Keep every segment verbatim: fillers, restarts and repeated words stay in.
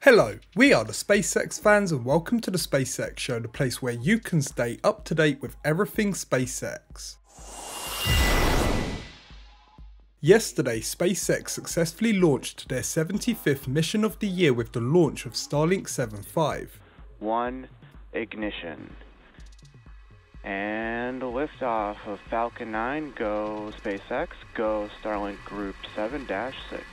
Hello, we are the SpaceX fans and welcome to the SpaceX Show, the place where you can stay up to date with everything SpaceX. Yesterday, SpaceX successfully launched their seventy-fifth mission of the year with the launch of Starlink seven point five. One, ignition. And liftoff of Falcon nine, go SpaceX, go Starlink Group seven dash six.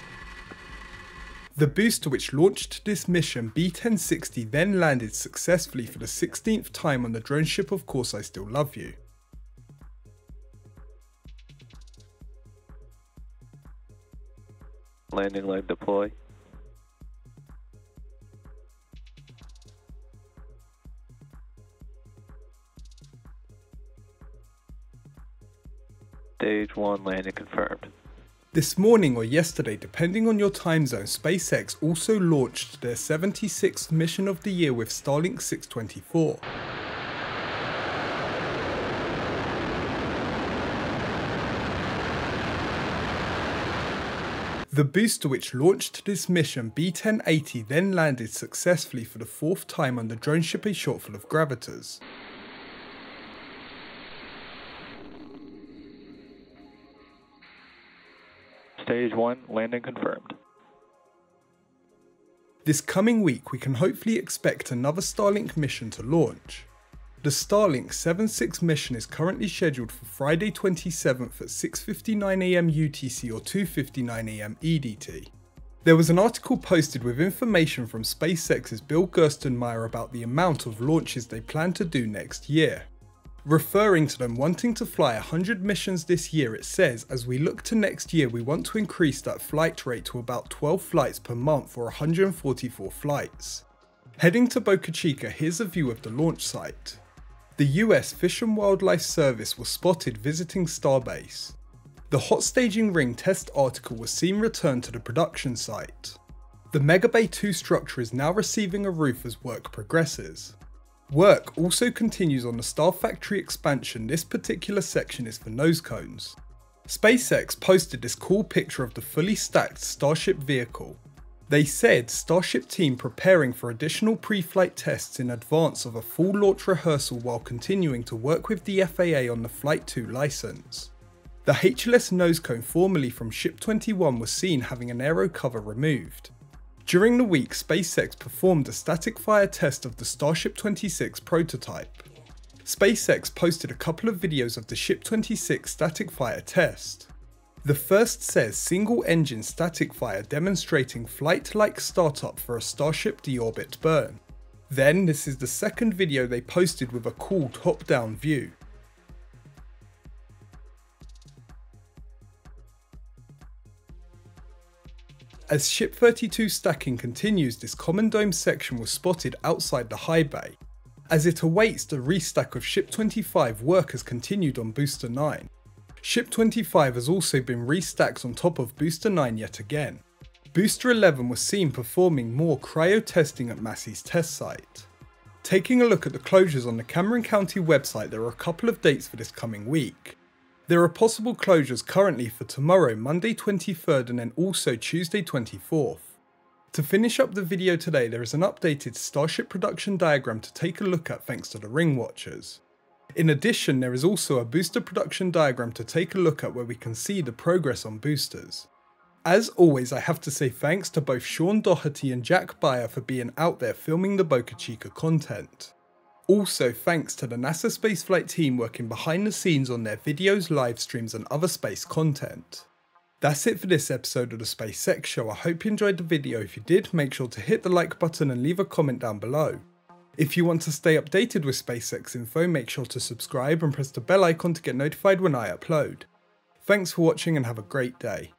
The booster which launched this mission, B ten sixty, then landed successfully for the sixteenth time on the drone ship Of Course I Still Love You. Landing leg deploy. Stage one landing confirmed. This morning or yesterday, depending on your time zone, SpaceX also launched their seventy-sixth mission of the year with Starlink six twenty-four. The booster which launched this mission, B ten eighty, then landed successfully for the fourth time on the drone ship A Shotful of Gravitors. Stage one landing confirmed. This coming week we can hopefully expect another Starlink mission to launch. The Starlink seven six mission is currently scheduled for Friday twenty-seventh at six fifty-nine a m U T C or two fifty-nine a m E D T. There was an article posted with information from SpaceX's Bill Gerstenmaier about the amount of launches they plan to do next year. Referring to them wanting to fly one hundred missions this year, it says, as we look to next year we want to increase that flight rate to about twelve flights per month or one hundred forty-four flights. Heading to Boca Chica, here's a view of the launch site. The U S Fish and Wildlife Service was spotted visiting Starbase. The hot staging ring test article was seen returned to the production site. The Mega Bay two structure is now receiving a roof as work progresses. Work also continues on the Star Factory expansion. This particular section is for nose cones. SpaceX posted this cool picture of the fully stacked Starship vehicle. They said Starship team preparing for additional pre-flight tests in advance of a full launch rehearsal while continuing to work with the F A A on the Flight two license. The H L S nose cone formerly from Ship twenty-one was seen having an aero cover removed. During the week, SpaceX performed a static fire test of the Starship twenty-six prototype. SpaceX posted a couple of videos of the Ship twenty-six static fire test. The first says single engine static fire demonstrating flight-like startup for a Starship deorbit burn. Then this is the second video they posted with a cool top-down view. As Ship thirty-two stacking continues, this common dome section was spotted outside the high bay. As it awaits the restack of Ship twenty-five, work has continued on Booster nine. Ship twenty-five has also been restacked on top of Booster nine yet again. Booster eleven was seen performing more cryo testing at Massey's test site. Taking a look at the closures on the Cameron County website, there are a couple of dates for this coming week. There are possible closures currently for tomorrow, Monday twenty-third, and then also Tuesday twenty-fourth. To finish up the video today, there is an updated Starship production diagram to take a look at thanks to the Ring Watchers. In addition, there is also a booster production diagram to take a look at where we can see the progress on boosters. As always, I have to say thanks to both Sean Doherty and Jack Beyer for being out there filming the Boca Chica content. Also thanks to the NASA spaceflight team working behind the scenes on their videos, live streams and other space content. That's it for this episode of the SpaceX Show. I hope you enjoyed the video. If you did, make sure to hit the like button and leave a comment down below. If you want to stay updated with SpaceX info, make sure to subscribe and press the bell icon to get notified when I upload. Thanks for watching and have a great day.